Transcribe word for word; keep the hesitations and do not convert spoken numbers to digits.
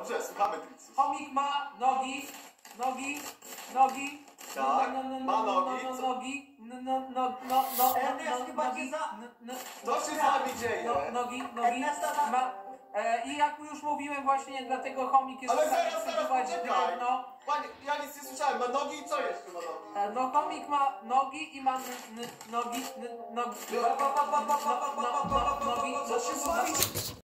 Dobrze, słuchamy Trixus. Chomik ma nogi, nogi, nogi. Tak, no, no, no, ma no, nogi. No, no, nogi, no, no, no, no, no, Ernest no, chyba nogi, ci za- no, no, Co się z wami dzieje? no, nogi, nogi. Ernesta za- Ma, e, I jak już mówiłem właśnie, dlatego chomik jest Ale w stanie zaraz, zaraz, przebywać poczekaj. drewno. Panie, ja nic nie słyszałem. Ma nogi i co jeszcze ma nogi? E, No chomik ma nogi i ma n, n, nogi, n, nogi, Pa, pa, pa, pa, pa, pa, pa, pa, pa, pa, pa, pa, pa, nogi, Co się z wami dzieje?